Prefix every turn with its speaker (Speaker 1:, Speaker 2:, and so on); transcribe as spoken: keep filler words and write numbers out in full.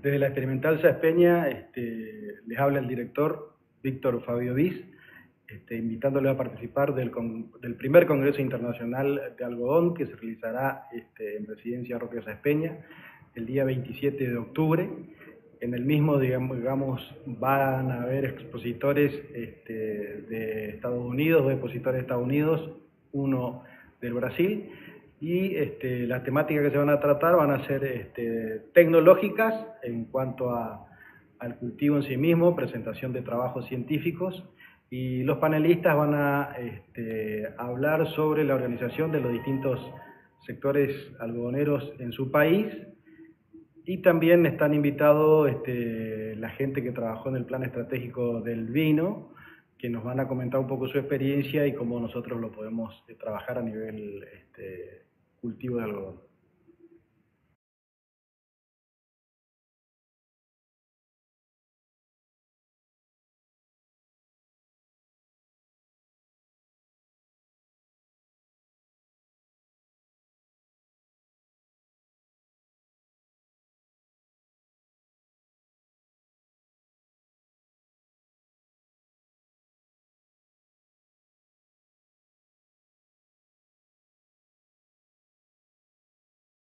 Speaker 1: Desde la Experimental Sáenz Peña este, les habla el director Víctor Fabio Diz, este, invitándoles a participar del, con, del primer Congreso Internacional de Algodón que se realizará este, en Residencia Roque Sáenz Peña el día veintisiete de octubre. En el mismo, digamos, digamos van a haber expositores este, de Estados Unidos, dos expositores de Estados Unidos, uno del Brasil, y este, las temáticas que se van a tratar van a ser este, tecnológicas en cuanto a, al cultivo en sí mismo, presentación de trabajos científicos, y los panelistas van a este, hablar sobre la organización de los distintos sectores algodoneros en su país. Y también están invitados este, la gente que trabajó en el plan estratégico del vino, que nos van a comentar un poco su experiencia y cómo nosotros lo podemos trabajar a nivel este, cultivo de algodón.